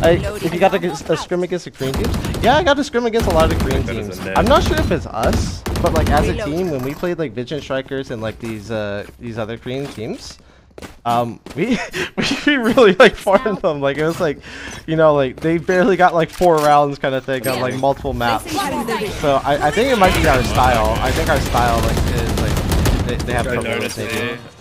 If you got a scrim against the Korean teams, yeah, I got to scrim against a lot of the Korean teams. I'm not sure if it's us, but like as a team, when we played like Vision Strikers and like these other Korean teams, we really like farmed them. Like it was like, you know, like they barely got like 4 rounds kind of thing on like multiple maps. So I think it might be our style. I think our style like is like they have trouble with it.